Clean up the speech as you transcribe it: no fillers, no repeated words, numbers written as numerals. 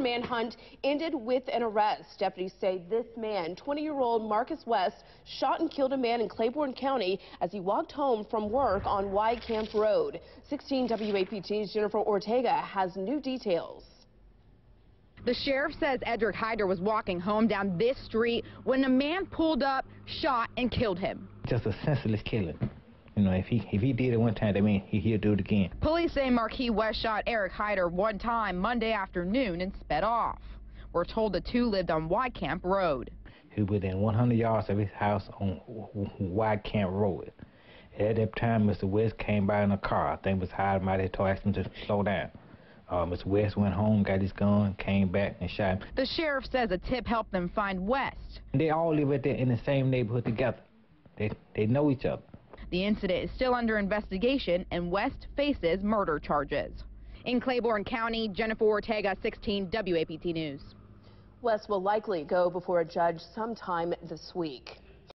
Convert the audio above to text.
manhunt ended with an arrest. Deputies say this man, 20-year-old Marcus West, shot and killed a man in Claiborne County as he walked home from work on Wide Camp Road. 16 WAPT's Jennifer Ortega has new details. The sheriff says Edric Hyder was walking home down this street when a man pulled up, shot, and killed him. Just a senseless killing. You know, if he did it one time, that means he'll do it again. Police say Marquis West shot Eric Hyder one time Monday afternoon and sped off. We're told the two lived on Wide Camp Road. He was within 100 yards of his house on Wide Camp Road. At that time, Mr. West came by in a car. I think Mr. Hyder might have asked him to slow down. Mr. West went home, got his gun, came back and shot him. The sheriff says a tip helped them find West. They all live in the same neighborhood together. They know each other. The incident is still under investigation, and West faces murder charges. In Claiborne County, Jennifer Ortega, 16 WAPT News. West will likely go before a judge sometime this week.